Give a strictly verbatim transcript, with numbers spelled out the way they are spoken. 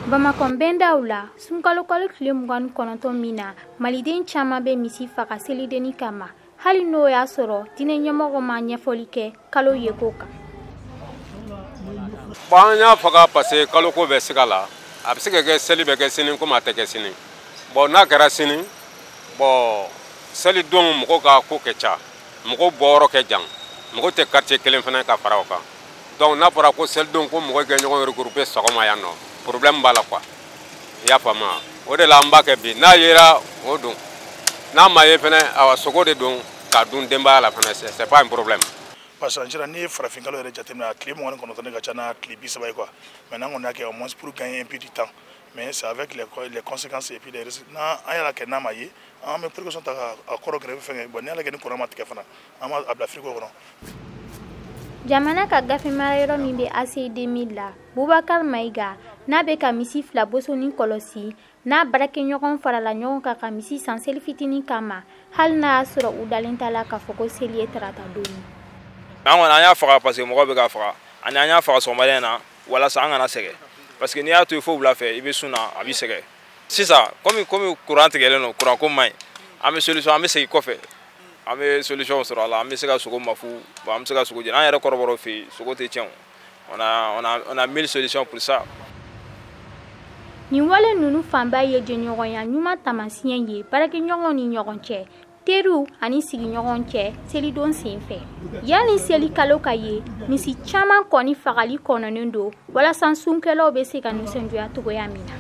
Bamakɔ bɛndaw la sunkalokalo tile mugan kɔnɔntɔn min na maliden caman bɛ misi faga selidenni kama hali n'o y'a sɔrɔ diinɛ ɲɛmɔgɔ ma ɲɛfɔli kɛ kalo ye ko kan. Bon an y'a faga parce que kalo ko bɛ siga la a bɛ se ka kɛ seli bɛ kɛ sini comme a tɛ kɛ sini bon n'a kɛra sini bon seli don mɔgɔw ka ko kɛ ca mɔgɔw bɔyɔrɔ kɛ jan mɔgɔw tɛ quartier kelen fana ka fara o kan donc n'a fɔra ko seli don ko mɔgɔw kɛ ɲɔgɔn regrouper sɔgɔma yan nɔ problème b'a la quoi i y'a faamu o de la an b'a kɛ bi n'a yera o don n'a ma ye fana awa sogo de don ka dun denbaya la fana c'est pas un problème. Parce que en ni farafin kalo yɛrɛ jateminɛ a tile mugan ni kɔnɔntɔn ka ca n'a tile bi saba ye quoi mais n'an kɔni y'a kɛ au moins pour gagner un peu du temps mais c'est avec les, les conséquences et puis les risques n'an y'a kɛ n'a ma ye an bɛ précaution ta ka kɔrɔ gɛrɛ fɛngɛ bon n'i y'a kɛ ni courant ma tigɛ fana an b'a bila frigo kɔnɔ. Jamana ka gafe mara yɔrɔ min bɛ A C deux mille la Bubakar Mayiga n'a bɛ ka misi fila bosoni kɔlɔsi n'a baarakɛɲɔgɔn farala ɲɔgɔn kan ka misi san seli fitinin kama hali n'a y'a sɔrɔ u dalen t'a la k'a fɔ ko seli ye tarata don ye. An kɔni an y'a faga parce que mɔgɔ bɛ ka faga ani an y'a faga sɔgɔmada in na walasa an kana sɛgɛn parce que n'i y'a to yen fo wula fɛ i bɛ sun na a bɛ sɛgɛn sisan komi komi courant tigɛlen don courant ko man ɲi an bɛ solution an bɛ segin kɔfɛ an bɛ solution sɔrɔ a la an bɛ se ka sogo mafu bon an bɛ se ka sogo jeni an yɛrɛ kɔrɔbɔrɔw fɛ yen sogo tɛ tiɲɛ on a on a on a mille solutions pour ça. Nin wale ninnu fanba ye jɛɲɔgɔnya ɲuman taamasiyɛn ye baarakɛɲɔgɔnw ni ɲɔgɔn cɛ teriw ani sigiɲɔgɔn cɛ selidon senfɛ yanni seli kalo ka ye misi caman kɔni fagali kɔnɔnen don walasa sunkɛlaw bɛ se ka nisɔndiya cogoya min na.